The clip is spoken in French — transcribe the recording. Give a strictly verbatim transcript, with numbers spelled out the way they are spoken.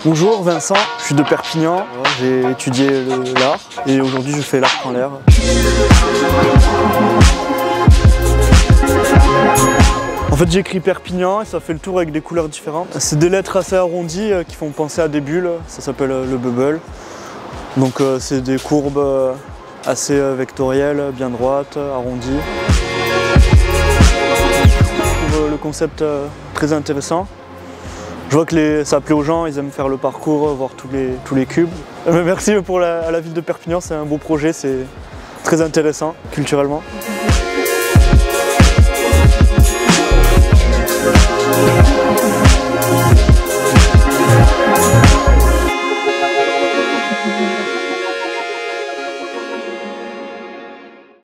Bonjour Vincent, je suis de Perpignan, j'ai étudié l'art et aujourd'hui je fais l'art en l'air. En fait j'ai écrit Perpignan et ça fait le tour avec des couleurs différentes. C'est des lettres assez arrondies qui font penser à des bulles, ça s'appelle le bubble. Donc c'est des courbes assez vectorielles, bien droites, arrondies. Je trouve le concept très intéressant. Je vois que les, ça plaît aux gens, ils aiment faire le parcours, voir tous les, tous les cubes. Merci pour la, à la ville de Perpignan, c'est un beau projet, c'est très intéressant culturellement.